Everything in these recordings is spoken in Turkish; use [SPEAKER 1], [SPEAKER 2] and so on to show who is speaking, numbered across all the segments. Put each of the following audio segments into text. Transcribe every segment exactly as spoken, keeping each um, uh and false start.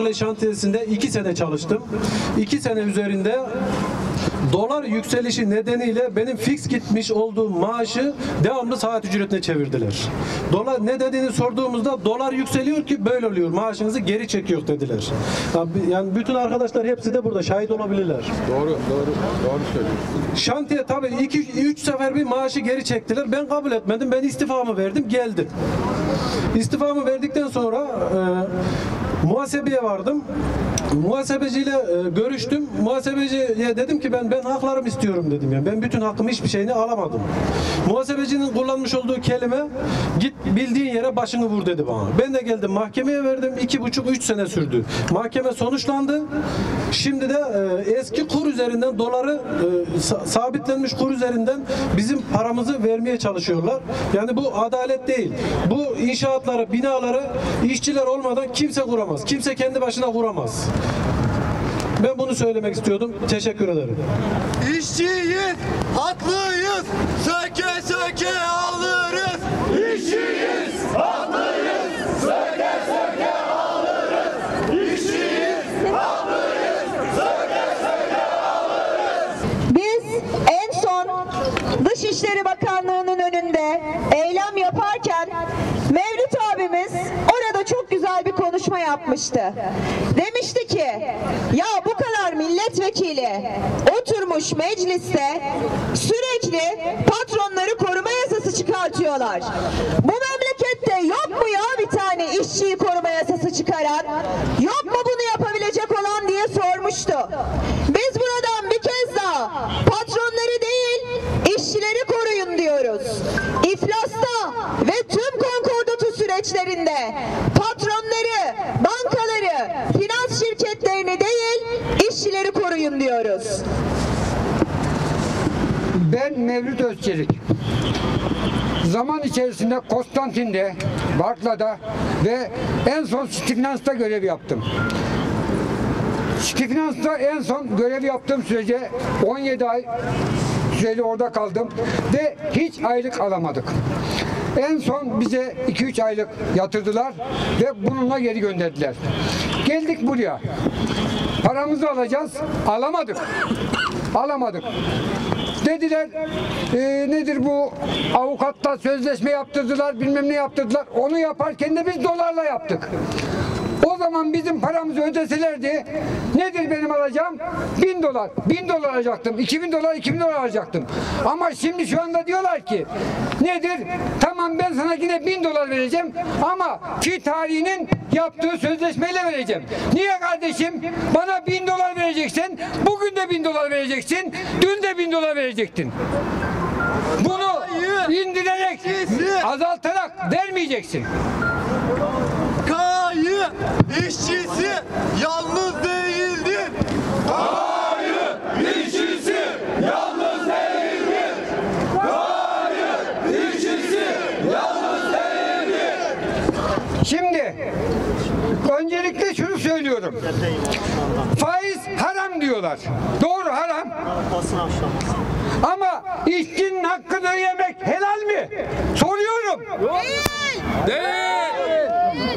[SPEAKER 1] Marley şantiyesinde iki sene çalıştım. iki sene üzerinde dolar yükselişi nedeniyle benim fix gitmiş olduğum maaşı devamlı saat ücretine çevirdiler. Dolar ne dediğini sorduğumuzda dolar yükseliyor ki böyle oluyor. Maaşınızı geri çekiyor dediler. Yani bütün arkadaşlar hepsi de burada şahit olabilirler.
[SPEAKER 2] Doğru, doğru, doğru söylüyorsun.
[SPEAKER 1] Şantiye tabii iki üç sefer bir maaşı geri çektiler. Ben kabul etmedim. Ben istifamı verdim, geldim. İstifamı verdikten sonra e, muhasebeye vardım. Muhasebeciyle e, görüştüm. Muhasebeciye dedim ki ben ben haklarımı istiyorum dedim ya. Ben bütün hakkımı hiçbir şeyini alamadım. Muhasebecinin kullanmış olduğu kelime git bildiğin yere başını vur dedi bana. Ben de geldim mahkemeye verdim. iki buçuk üç sene sürdü. Mahkeme sonuçlandı. Şimdi de e, eski kur üzerinden doları e, sa sabitlenmiş kur üzerinden bizim paramızı vermeye çalışıyorlar. Yani bu adalet değil. Bu inşaatları, binaları işçiler olmadan kimse kuramaz. Kimse kendi başına kuramaz. Ben bunu söylemek istiyordum. Teşekkür ederim.
[SPEAKER 3] İşçiyiz, haklıyız, söke söke alırız. İşçiyiz, haklıyız, söke söke alırız. İşçiyiz, haklıyız, söke söke alırız.
[SPEAKER 4] Biz en son Dışişleri Bakanlığı'nın önünde eylem yaparken Mevlüt abimiz orada çok güzel bir konuşma yapmıştı. Demişti ki ya bu kadar milletvekili oturmuş mecliste sürekli patronları koruma yasası çıkartıyorlar. Bu memlekette yok mu ya bir tane işçiyi koruma yasası çıkaran? Yok mu bunu yapabilecek olan diye sormuştu. Biz buradan bir kez daha patronları değil işçileri koruyun diyoruz. İflasta ve tüm konkordatı süreçlerinde patronları, bankaları, finans şirketlerini değil işçileri koruyun diyoruz.
[SPEAKER 5] Ben Mevlüt Özçelik. Zaman içerisinde Konstantin'de, Barkla'da ve en son Stifinans'ta görev yaptım. Stifinans'ta en son görev yaptığım sürece on yedi ay süreli orada kaldım ve hiç aylık alamadık. En son bize iki üç aylık yatırdılar ve bununla geri gönderdiler. Geldik buraya. Paramızı alacağız. Alamadık. Alamadık. Dediler e, nedir bu avukatla sözleşme yaptırdılar, bilmem ne yaptırdılar. Onu yaparken de biz dolarla yaptık. O zaman bizim paramızı ödeselerdi nedir benim alacağım? Bin dolar. Bin dolar alacaktım. İki bin dolar, iki bin dolar alacaktım. Ama şimdi şu anda diyorlar ki nedir? Tamam ben sana yine bin dolar vereceğim ama fi tarihinin yaptığı sözleşmeyle vereceğim. Niye kardeşim? Bana bin dolar vereceksin. Bugün de bin dolar vereceksin. Dün de bin dolar verecektin. Bunu indirerek, azaltarak vermeyeceksin.
[SPEAKER 3] Kayı işçisi yalnız değildir. Kayı işçisi yalnız değildir. Kayı işçisi yalnız değildir.
[SPEAKER 5] Şimdi öncelikle şunu söylüyorum. Faiz haram diyorlar. Doğru haram. Ama işçinin hakkını yemek helal mi? Soruyorum. Değil. Değil.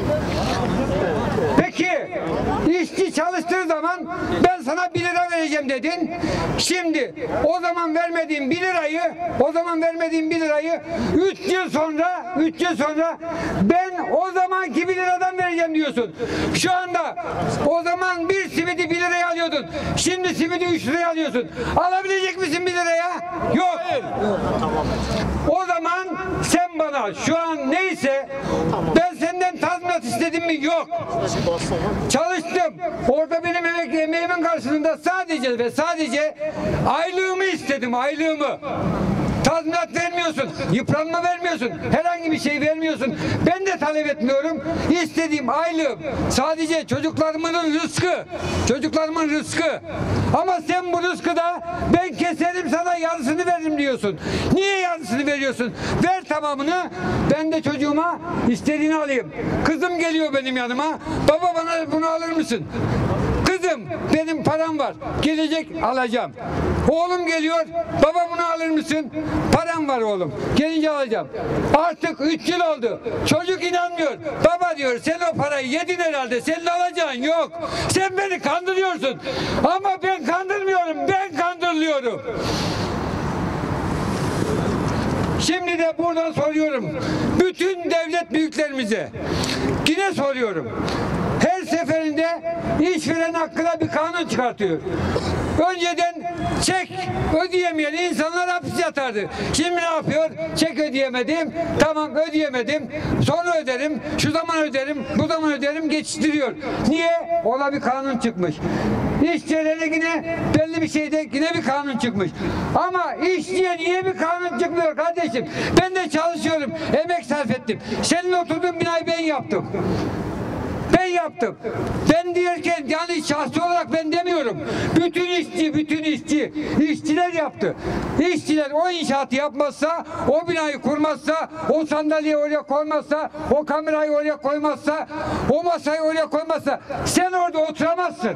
[SPEAKER 5] Peki işçi çalıştığı zaman ben sana bir lira vereceğim dedin. Şimdi o zaman vermediğim bir lirayı o zaman vermediğim bir lirayı üç yıl sonra üç yıl sonra ben o zamanki bir liradan vereceğim diyorsun. Şu anda o zaman bir simidi bir liraya alıyordun. Şimdi simidi üç liraya alıyorsun. Alabilecek misin bir liraya? Yok. O zaman sen bana şu an neyse ben senden tazminat istedim mi? Yok. Çalıştım. Orada benim emek, emeğimin karşılığında sadece ve sadece aylığımı istedim. Aylığımı. Tazminat vermiyorsun, yıpranma vermiyorsun, herhangi bir şey vermiyorsun. Ben de talep etmiyorum. İstediğim aylığım sadece çocuklarımın rızkı. Çocuklarımın rızkı. Ama sen bu rızkı da ben keserim sana yarısını veririm diyorsun. Niye yarısını veriyorsun? Ver tamamını. Ben de çocuğuma istediğini alayım. Kızım geliyor benim yanıma. Baba bana bunu alır mısın? Kızım Kızım benim param var. Gelecek alacağım. Oğlum geliyor. Baba bunu alır mısın? Param var oğlum. Gelince alacağım. Artık üç yıl oldu. Çocuk inanmıyor. Baba diyor sen o parayı yedin herhalde. Senin alacağın yok. Sen beni kandırıyorsun. Ama ben kandırmıyorum. Ben kandırılıyorum. Şimdi de buradan soruyorum. Bütün devlet büyüklerimize yine soruyorum. Her seferinde işveren hakkında bir kanun çıkartıyor. Önceden çek ödeyemeyen insanlar hapis yatardı. Şimdi ne yapıyor? Çek ödeyemedim, tamam ödeyemedim, sonra öderim, şu zaman öderim, bu zaman öderim geçiştiriyor. Niye? Ona bir kanun çıkmış. İşçilere yine belli bir şeyde yine bir kanun çıkmış. Ama işçiye niye bir kanun çıkmıyor kardeşim? Ben de çalışıyorum, emek sarf ettim. Senin oturduğun binayı ben yaptım. Ben yaptım. Ben diyerken yani şahsi olarak ben demiyorum. Bütün işçi, bütün işçi, işçiler yaptı. İşçiler o inşaatı yapmazsa, o binayı kurmazsa, o sandalyeyi oraya koymazsa, o kamerayı oraya koymazsa, o masayı oraya koymazsa sen orada oturamazsın.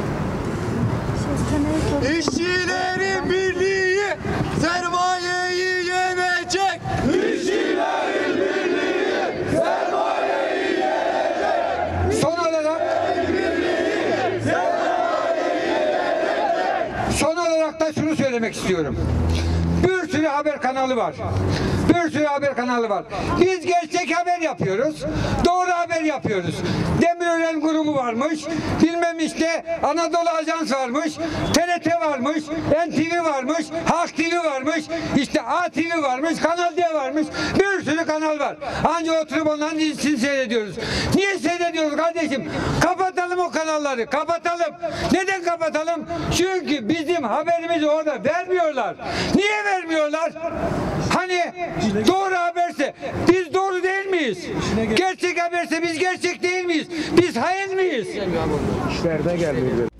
[SPEAKER 3] İşçilerin birliği sermayeyi yenecek. İşçilerin birliği sermayeyi yenecek.
[SPEAKER 5] Son olarak son olarak da şunu söylemek istiyorum. Bir sürü haber kanalı var. Bir sürü haber kanalı var. Biz gerçek haber yapıyoruz. Doğru haber yapıyoruz. Demirören grubu varmış. Bilmem işte Anadolu Ajans varmış. T R T varmış. N T V varmış. Halk T V varmış. İşte A T V varmış. Kanal D varmış. Bir sürü kanal var. Ancak oturup onların dizisini seyrediyoruz. Niye seyrediyoruz kardeşim? Kapatalım o kanalları. Kapatalım. Neden kapatalım? Çünkü bizim haberimizi orada vermiyorlar. Niye vermiyorlar? Hani doğru haberse biz doğru değil miyiz? Gerçek haberse biz gerçek değil miyiz? Biz hain miyiz?
[SPEAKER 2] İşlerine gelmiyor.